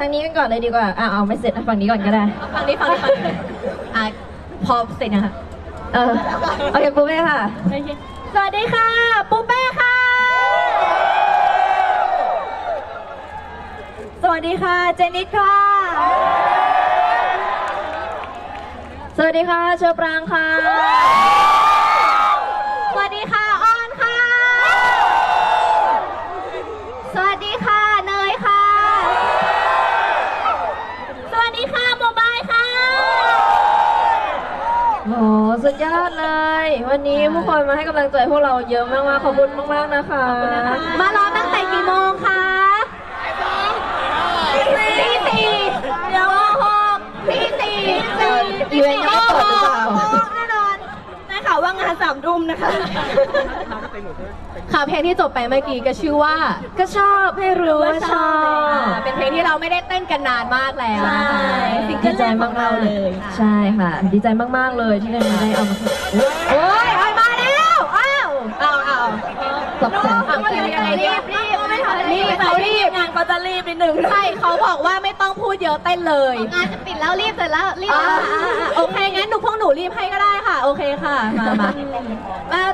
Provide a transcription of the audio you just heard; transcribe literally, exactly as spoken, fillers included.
ทางนี้กันก่อนเลยดีกว่าอ่าเอาไม่เสร็จฝั่งนี้ก่อนก็ได้ฝั่งนี้ฝั่งนี้ฝั่งนี้อ่ะพอเสร็จนะคะเออโอเคปูเป้ค่ะสวัสดีค่ะปูเป้ค่ะสวัสดีค่ะเจนิสค่ะสวัสดีค่ะเชอปรางค่ะสวัสดีค่ะอ้อนค่ะสวัสดีค่ะเนยค่ะสวัสดีค่ะโมบายค่ะโอ้สุดยอดเลยวันนี้ผู้คนมาให้กำลังใจพวกเราเยอะมากๆขอบคุณมากๆนะคะมารอตั้งแต่กี่โมงคะตีสี่เดี๋ยวหกตีสี่อีเวนต์ยังไม่เปิดหรือเปล่าแน่นอนได้ข่าวว่างานสามทุ่มนะคะค่ะเพลงที่จบไปเมื่อกี้ก็ชื่อว่าก็ชอบให้รู้ว่าชอบเป็นเพลงที่เราไม่ได้เต้นกันนานมากแล้วดีใจมากๆเลยใช่ค่ะดีใจมากๆเลยที่ได้ได้เอามาโอ้ยมาแล้วอ้าวอ้าวอ้าวตกใจรีบรีบไม่ทันรีบเขารีบงานเขาจะรีบนิดนึงใช่เขาบอกว่าไม่ต้องพูดเยอะเต้นเลยงานจะปิดแล้วรีบเสร็จแล้วรีบโอเคงั้นหนูพวกหนูรีบให้ก็ได้ค่ะโอเคค่ะมามา